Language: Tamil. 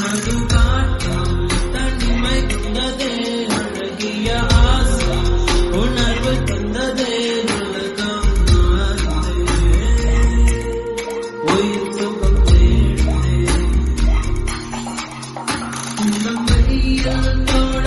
நடுக்காட்டில் தனிமை கொண்டதே அழகிய ஆசை உணர்வு தந்ததே உலகம் மாறுதே உயிர் சுகம் தேடுதே இந்த மையில் தோட